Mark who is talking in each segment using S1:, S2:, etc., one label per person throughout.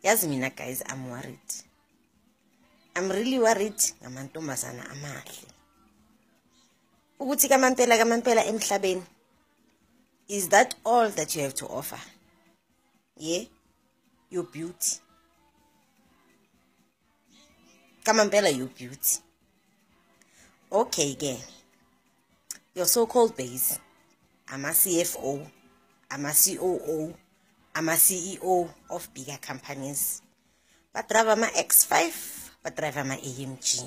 S1: Yazi mina guys, I'm worried. I'm really worried ngamantombazana amahle. Ukuthi kamampela emhlabeni, is that all that you have to offer? Yeah? Your beauty. Kamampela, your beauty. Okay, again. Your so-called base. I'm a CFO. I'm a COO. I'm a CEO of bigger companies. But drive my X5. But drive my AMG.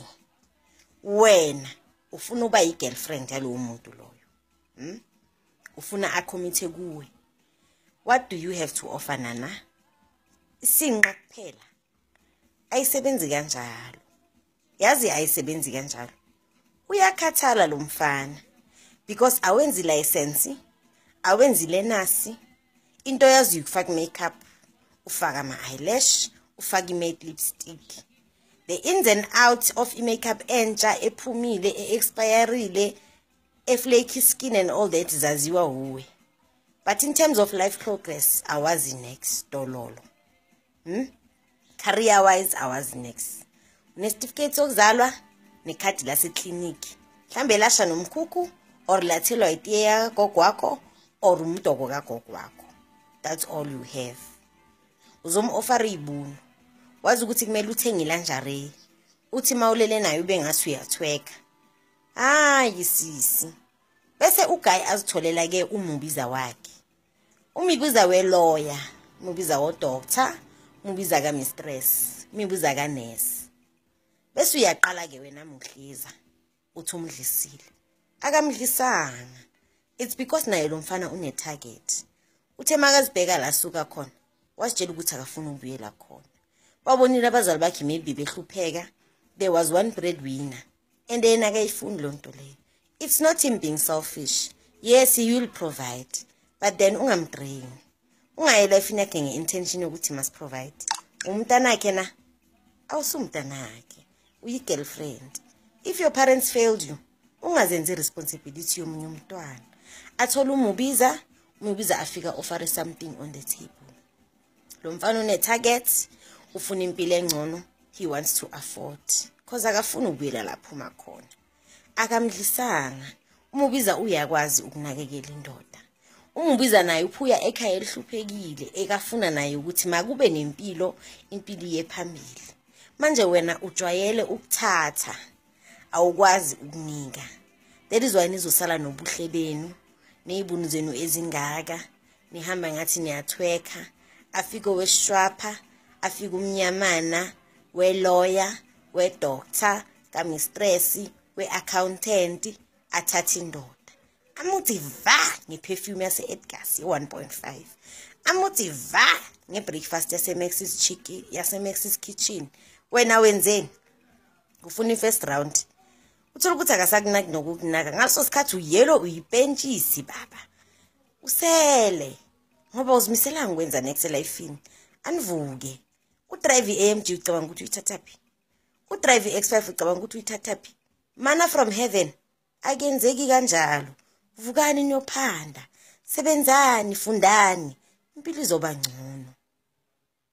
S1: When ufuna uba girlfriend yalo umuntu loyo. Ufuna akomite kuwe. What do you have to offer, Nana? Isinqa kuphela. Ayisebenzi kanjalo. Yazi ayisebenzi kanjalo. Uyakhathala lo mfana because awenzi license, awenzi lenasi. Into yazi ukufaka makeup, ufaka ama eyelash, ufaka matte lipstick. The ins and outs of makeup entsha ephumile expireile, flaky skin and all that zaziwa uwe. But in terms of life progress, I was next dololo. Career wise, I was next. Certificate sokuzalwa nekhadi lase clinic. Mhlambe lasha nomkhukhu or lathelwa itiye ya gogo wakho or umdoko kagogo wakho. That's all you have. Uzom offer ibunu. Wazi ukuthi kumele uthenge lingerie. Uthi mawulele nayo ube ngasi uyathweka. Hayi sisi. Bese uguy azitholela ke umubiza wakhe. Umibuza we lawyer, umubiza wo doctor, umubiza ka mistress, umubiza ka nurse. Bese uyaqala ke wena mudliza. Uthi umdlisile. Akamdlisanga. It's because naye lo mfana une target. Uthe makazibheka la suka khona. Wasitshela ukuthi akafuna ukubuyela khona. Babonile abazali bakhe maybe behlupheka. There was one breadwinner. And then akayifuni lo nto leyo. It's not him being selfish. Yes, he will provide. But then ungamdrain. Ungayela ifini yakhe nge-intention yokuthi must provide. Umntanakhe na awusumntanakhe. Uyi-girlfriend. If your parents failed you, ungazenzi responsibility yomunye umntwana. Athola umubiza afika offer something on the table. Lo mfana une target, ufuna impilo engcono, he wants to afford. Cause akafuna ukubuyela lapho uma khona. Akamdlisanga. Umubiza uyakwazi ukunakekela indoda. Umubiza naye uphuya ekhaya elihluphekile, ekafuna naye ukuthi makube nempilo, impilo yephambili. Manje wena ujwayele ukuthatha, awukwazi ukunika. That is why nizosala nobuhle benu, nezibunu zenu ezingaka, nihamba ngathi niyathweka, afike weshwapha, afike umnyamana, we lawyer, we doctor, ka mistress, we accountant, athatha indoda. Amuthi va ngeperfume yase Edgar's 1.5. Amuthi va ngebreakfast yase Max's Chicken, yase Max's Kitchen. Wena wenzeni? Ufuna first round. Uthola ukuthi akasakunaki nokukunaka. Ngaso sikhathi uyelo uyipentshisi baba. Usele. Ngoba uzimisela ngikwenza next life-ini. Anivuke. Udrive iAMG ucabanga ukuthi uyithathaphi? Udrive iX5 ucabanga ukuthi uyithathaphi? Mana from heaven. Akenzeki kanjalo. Vukani niyophanda. Sebenzani, fundani. Impilo izoba ngcono.